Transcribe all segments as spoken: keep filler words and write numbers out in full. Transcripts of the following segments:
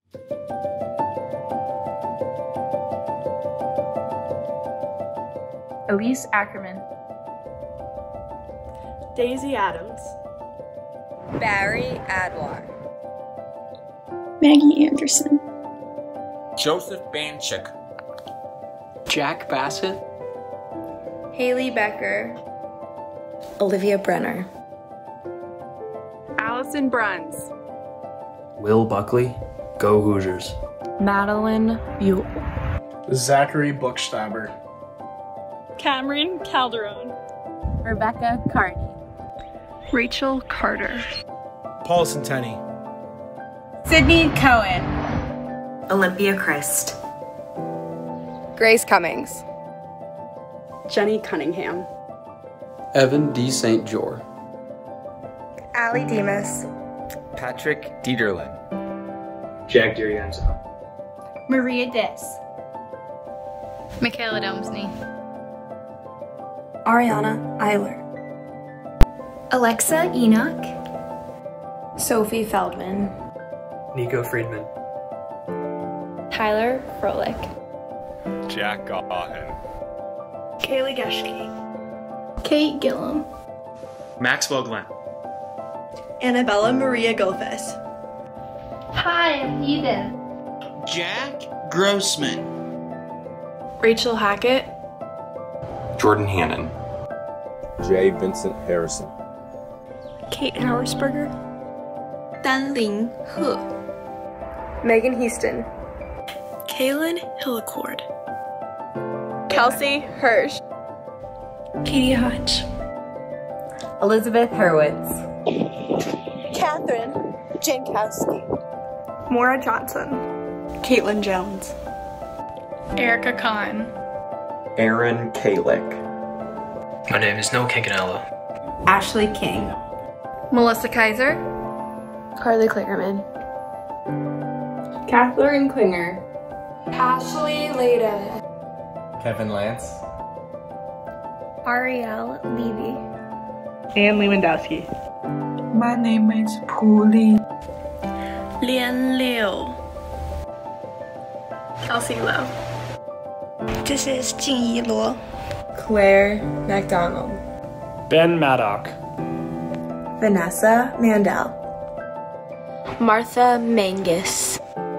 Elise Ackerman. Daisy Adams. Barry Adwar. Maggie Anderson. Joseph Banchik. Jack Bassett. Haley Becker. Olivia Brenner. Allison Bruns. Will Buckley. Go Hoosiers. Madeline Buell. Zachary Buchstaber. Cameron Calderon. Rebecca Carney. Rachel Carter. Paul Centeni. Sydney Cohen. Olympia Christ. Grace Cummings. Jenny Cunningham. Evan D. Saint Jor. Allie Demas. Patrick Dieterlin. Jack Durienzo. Maria Dis. Michaela Domsney. Ariana Eiler. Alexa Enoch. Sophie Feldman. Nico Friedman. Tyler Froelich. Jack Gahan. Kaylee Geschke. Kate Gillum. Maxwell Glenn. Annabella Maria Gofes. Hi, I'm Eden. Jack Grossman. Rachel Hackett. Jordan Hannon. J. Vincent Harrison. Kate Harrisberger. Danling He. Megan Houston. Kaylin Hillicord. Kelsey Hirsch. Katie Hodge. Elizabeth Hurwitz. Catherine Jankowski. Maura Johnson. Caitlin Jones. Erica Kahn. Aaron Kalick. My name is Noah Kincanello. Ashley King. Melissa Kaiser. Carly Klingerman. Kathleen Klinger. Ashley Leda. Kevin Lance. Ariel Levy. Anne Lewandowski. My name is Puli. Lian Liu. Kelsey Lowe. This is Jingyi Luo. Claire MacDonald. Ben Maddock. Vanessa Mandel. Martha Mangus.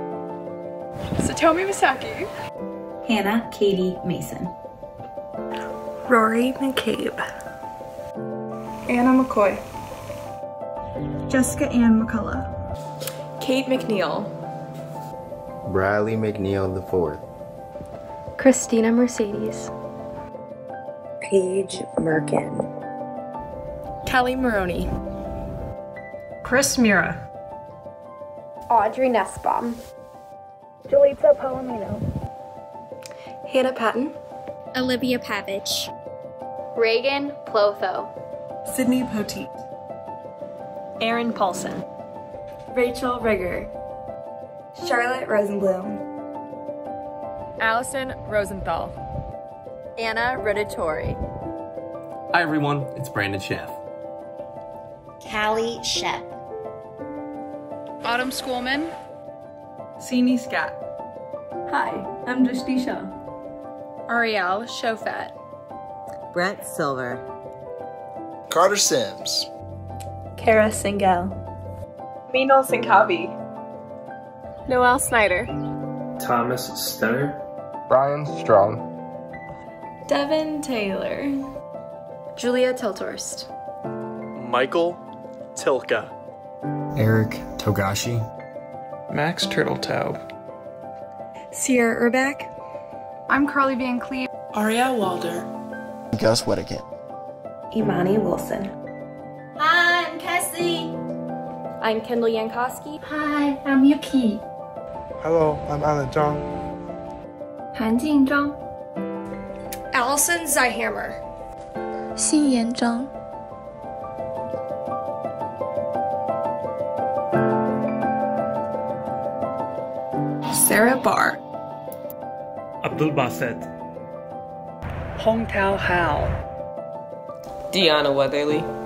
Satomi Misaki. Hannah Katie Mason. Rory McCabe. Anna McCoy. Jessica Ann McCullough. Kate McNeil. Bradley McNeil the fourth. Christina Mercedes. Paige Merkin. Kelly Maroney. Chris Mira. Audrey Nussbaum. Jalitza Palomino. Hannah Patton. Olivia Pavich. Reagan Plotho. Sydney Poteet. Aaron Paulson. Rachel Rigger. Charlotte Rosenblum. Allison Rosenthal. Anna Ridatori. Hi everyone, it's Brandon Schaff. Callie Shep. Autumn Schoolman. Sini Scott. Hi, I'm Drishti Shah. Ariel Shofat. Brett Silver. Carter Sims. Kara Singel. Meenal Singhavi. Noelle Snyder. Thomas Stenner. Brian Strong. Devin Taylor. Julia Tilthorst. Michael Tilka. Eric Togashi. Max Turtletaub. Sierra Urbach. I'm Carly Van Cleve. Ariel Walder. Gus Whittaker. Imani Wilson. Hi, I'm Cassie. I'm Kendall Yankowski. Hi, I'm Yuki. Hello, I'm Alan Zhang. Han Jingzhang. Allison Zyhammer. Xin Yanzhang. Sarah Barr. Abdul Bassett. Hong Tao Hao. Deanna Weatherly.